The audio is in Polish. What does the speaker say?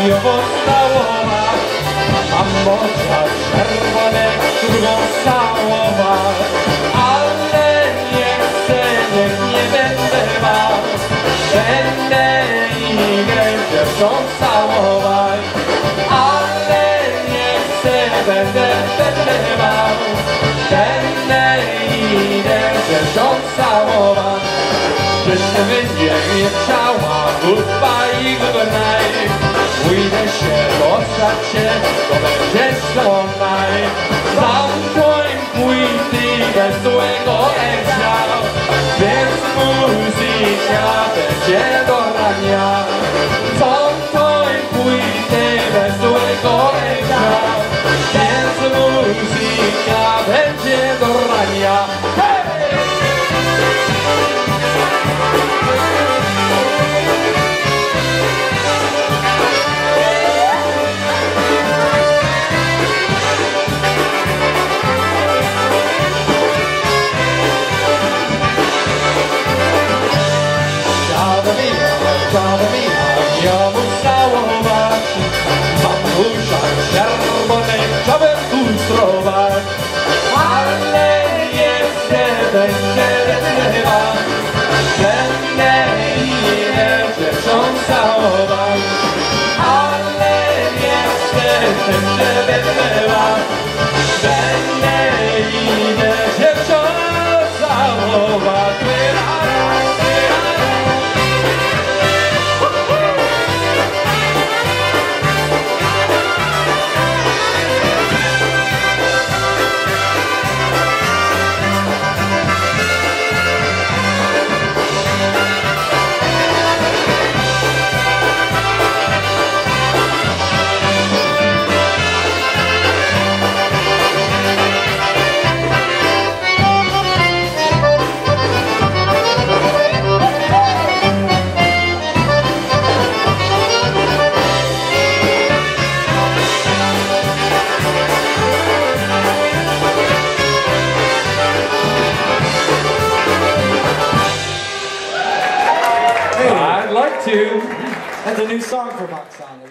ją całować, mam oczach czerwone, drugą całować, ale nie chcę, nie będę bał, będę igę pierwszą całować, ale nie chcę, będę bał, będę igę pierwszą całować. Żeśmy nie chciała, goodbye i good night. Pójdę się dostać się, to będzie sonaj. Zamknąć płyty bez złego egzał, więc muzyka będzie do rania. Zamknąć płyty bez złego egzał, więc muzyka będzie do rania. Ja mu całować, mam uszach czerwone, chciałbym lustrować, ale nie chcę, będę idę dziewczą całować, ale nie chcę, będę idę dziewczą całować. I'd like to. That's a new song for Moxon.